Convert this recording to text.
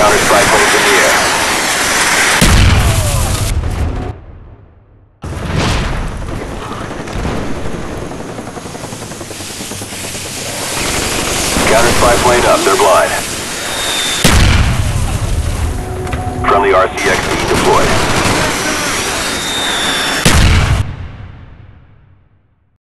counter spy planes in the air. Counter spy plane up, they're blind. Friendly RCXD deployed.